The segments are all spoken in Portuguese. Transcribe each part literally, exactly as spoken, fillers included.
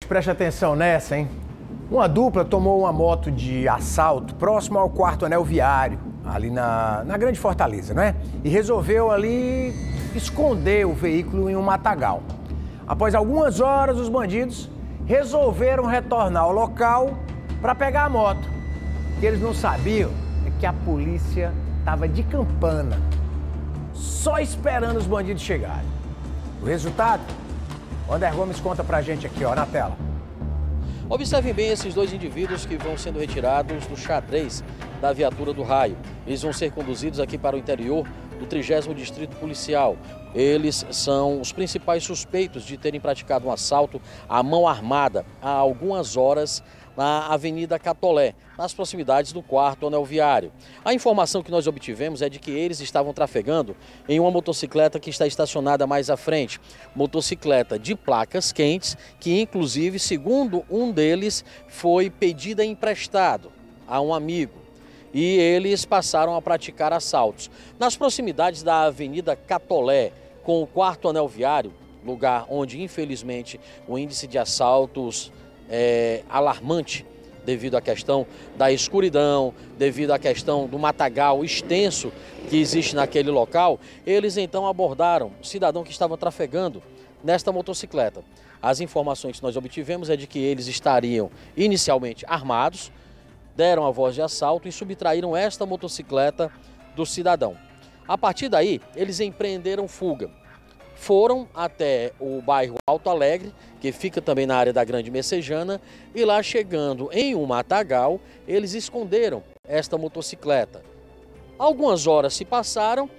Preste atenção nessa, hein? Uma dupla tomou uma moto de assalto próximo ao quarto anel viário, ali na, na Grande Fortaleza, não é? E resolveu ali esconder o veículo em um matagal. Após algumas horas, os bandidos resolveram retornar ao local para pegar a moto. O que eles não sabiam é que a polícia estava de campana, só esperando os bandidos chegarem. O resultado? O Wander Gomes conta pra gente aqui, ó, na tela. Observem bem esses dois indivíduos que vão sendo retirados do xadrez da viatura do raio. Eles vão ser conduzidos aqui para o interior do trigésimo Distrito Policial. Eles são os principais suspeitos de terem praticado um assalto à mão armada há algumas horas na Avenida Catolé, nas proximidades do quarto anel viário. A informação que nós obtivemos é de que eles estavam trafegando em uma motocicleta que está estacionada mais à frente. Motocicleta de placas quentes, que inclusive, segundo um deles, foi pedida emprestado a um amigo. E eles passaram a praticar assaltos. Nas proximidades da Avenida Catolé, com o quarto anel viário, lugar onde, infelizmente, o índice de assaltos é alarmante, devido à questão da escuridão, devido à questão do matagal extenso que existe naquele local, eles então abordaram o cidadão que estava trafegando nesta motocicleta. As informações que nós obtivemos é de que eles estariam inicialmente armados, deram a voz de assalto e subtraíram esta motocicleta do cidadão. A partir daí, eles empreenderam fuga. Foram até o bairro Alto Alegre, que fica também na área da Grande Messejana, e lá chegando em um matagal, eles esconderam esta motocicleta. Algumas horas se passaram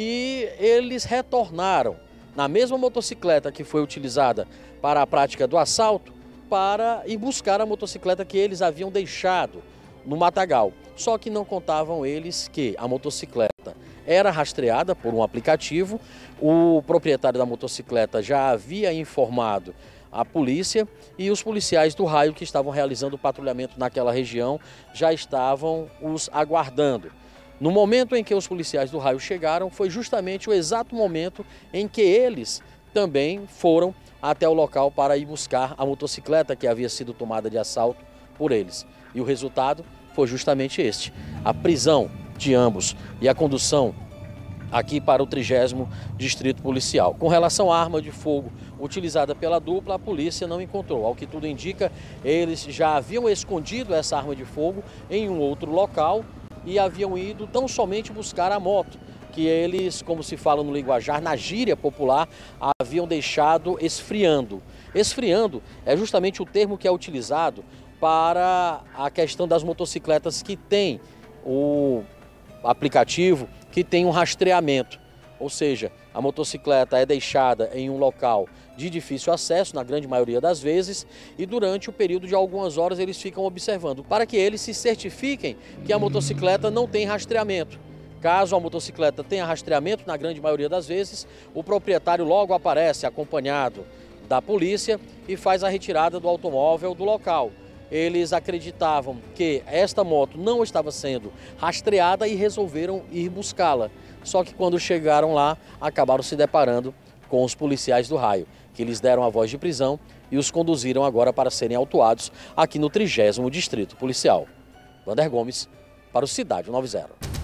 e eles retornaram na mesma motocicleta que foi utilizada para a prática do assalto, para ir buscar a motocicleta que eles haviam deixado no matagal. Só que não contavam eles que a motocicleta era rastreada por um aplicativo, o proprietário da motocicleta já havia informado a polícia e os policiais do raio que estavam realizando o patrulhamento naquela região já estavam os aguardando. No momento em que os policiais do raio chegaram, foi justamente o exato momento em que eles também foram até o local para ir buscar a motocicleta que havia sido tomada de assalto por eles. E o resultado foi justamente este, a prisão de ambos e a condução aqui para o trigésimo Distrito Policial. Com relação à arma de fogo utilizada pela dupla, a polícia não encontrou. Ao que tudo indica, eles já haviam escondido essa arma de fogo em um outro local e haviam ido tão somente buscar a moto, que eles, como se fala no linguajar, na gíria popular, haviam deixado esfriando. Esfriando é justamente o termo que é utilizado para a questão das motocicletas que tem o aplicativo, que tem um rastreamento, ou seja, a motocicleta é deixada em um local de difícil acesso, na grande maioria das vezes, e durante o período de algumas horas eles ficam observando, para que eles se certifiquem que a motocicleta não tem rastreamento. Caso a motocicleta tenha rastreamento, na grande maioria das vezes, o proprietário logo aparece acompanhado da polícia e faz a retirada do automóvel do local. Eles acreditavam que esta moto não estava sendo rastreada e resolveram ir buscá-la. Só que quando chegaram lá, acabaram se deparando com os policiais do raio, que lhes deram a voz de prisão e os conduziram agora para serem autuados aqui no trigésimo Distrito Policial. Wander Gomes, para o Cidade noventa.